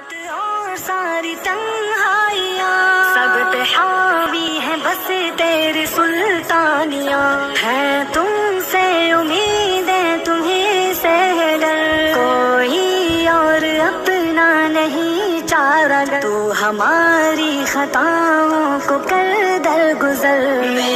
और सारी तन्हाइयाँ सब पे हावी है बस तेरी सुल्तानियाँ। है तुमसे उम्मीदें तुम्हीं से डर, कोई और अपना नहीं चारा। तू हमारी खताओं को कर दरगुजर।